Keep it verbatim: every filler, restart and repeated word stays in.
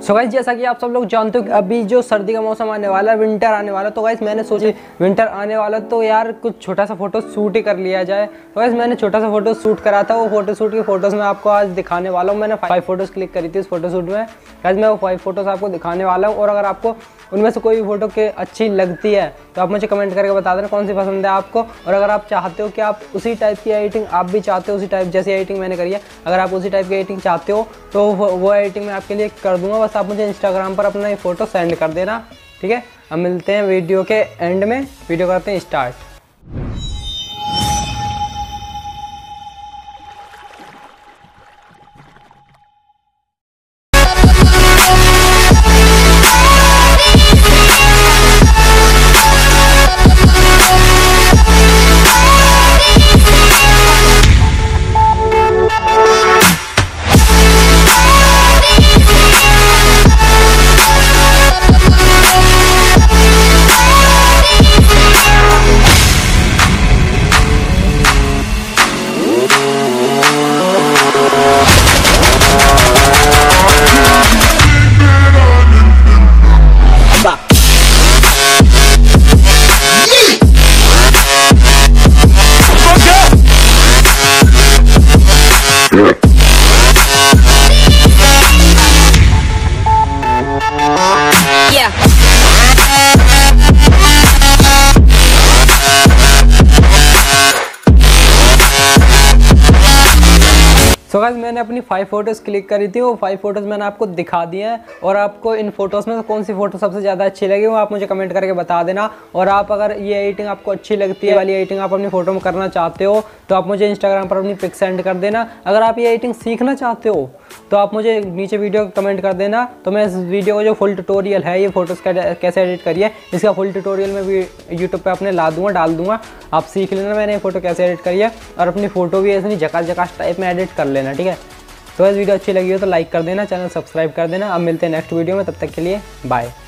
So guys जैसा कि आप सब लोग जानते हो कि अभी जो सर्दी का मौसम आने वाला है, विंटर आने वाला है, तो गाइस मैंने सोची विंटर आने वाला तो यार कुछ छोटा सा फोटो शूट ही कर लिया जाए। तो गाइस मैंने छोटा सा फोटो शूट करा था, वो फोटो शूट की फोटोज़ मैं आपको आज दिखाने वाला हूँ। मैंने फाइव फोटोज़ क्लिक करी थी इस फोटो शूट में। गाइस मैं वो फाइव फोटोज़ आपको दिखाने वाला हूँ, और अगर आपको उनमें से कोई भी फोटो के अच्छी लगती है तो आप मुझे कमेंट करके बता देना कौन सी पसंद है आपको। और अगर आप चाहते हो कि आप उसी टाइप की एडिटिंग आप भी चाहते हो, उसी टाइप जैसी एडिटिंग मैंने करी है, अगर आप उसी टाइप की एडिटिंग चाहते हो तो वो एडिटिंग मैं आपके लिए कर दूंगा। बस आप मुझे इंस्टाग्राम पर अपना ये फोटो सेंड कर देना, ठीक है। अब मिलते हैं वीडियो के एंड में, वीडियो करते हैं स्टार्ट। तो गाइस मैंने अपनी फाइव फोटोज़ क्लिक करी थी, वो फाइव फोटोज़ मैंने आपको दिखा दिए हैं। और आपको इन फोटोज़ में कौन सी फ़ोटो सबसे ज़्यादा अच्छी लगी वो आप मुझे कमेंट करके बता देना। और आप अगर ये एडिटिंग आपको अच्छी लगती है, वाली एडिटिंग आप अपनी फ़ोटो में करना चाहते हो तो आप मुझे इंस्टाग्राम पर अपनी पिक सेंड कर देना। अगर आप ये एडिटिंग सीखना चाहते हो तो आप मुझे नीचे वीडियो कमेंट कर देना, तो मैं इस वीडियो का जो फुल ट्यूटोरियल है ये फ़ोटोज़ कैसे एडिट करिए, इसका फुल ट्यूटोरियल मैं भी यूट्यूब पे अपने ला दूँगा, डाल दूँगा। आप सीख लेना मैंने ये फ़ोटो कैसे एडिट करी है, और अपनी फ़ोटो भी ऐसे नहीं झकास झकास टाइप में एडिट कर लेना, ठीक है। तो इस वीडियो अच्छी लगी हो तो लाइक कर देना, चैनल सब्सक्राइब कर देना। अब मिलते हैं नेक्स्ट वीडियो में, तब तक के लिए बाय।